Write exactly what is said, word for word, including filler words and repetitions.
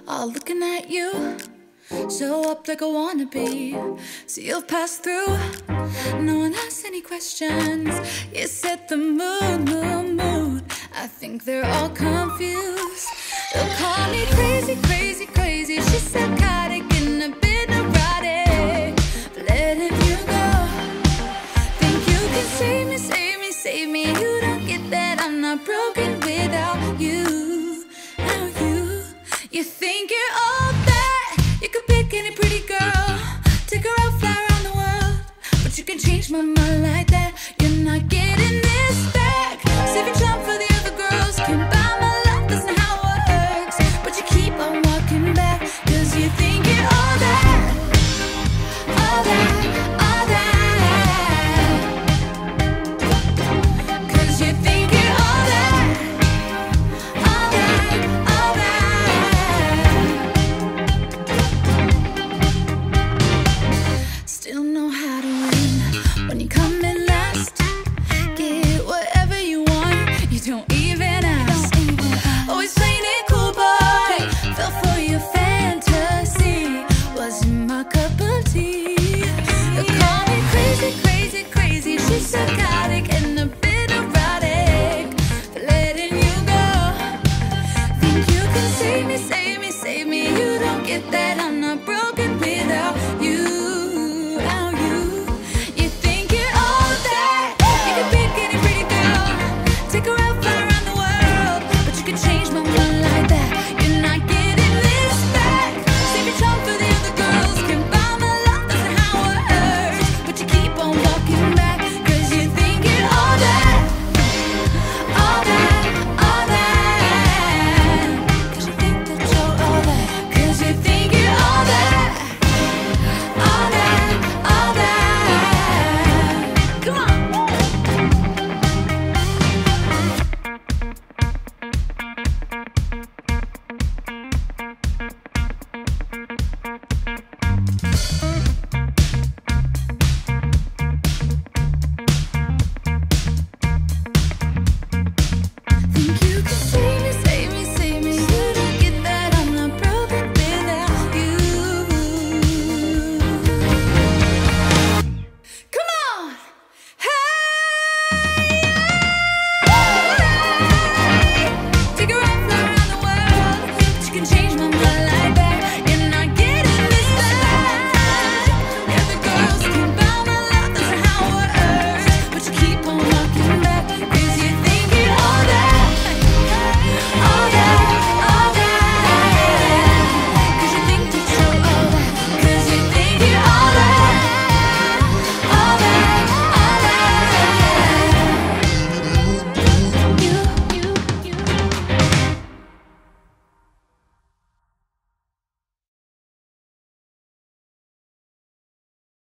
all looking at you. Show up like I wanna be. So you'll pass through. No one asks any questions. You set the mood, mood, mood. I think they're all confused. They'll call me crazy, crazy, crazy. She's psychotic and a bit neurotic. But letting you go. Think you can save me, save me, save me. You don't get that I'm not broken without you. Now you, you think you're all that. You could pick any pretty girl, take her out, fly around the world. But you can change my mind like that. You're not getting this back. Save your charm for the other girls. Can't buy my life, that's not how it works. But you keep on walking back, cause you think you're all that. All that, all that. Cause you think you're all that. All that, all that. Still know how to win when you come in last. Get whatever you want, you don't even ask. Always playing it cool, boy. Fell for your fantasy. Wasn't my cup of tea. They call me crazy, crazy, crazy. She's so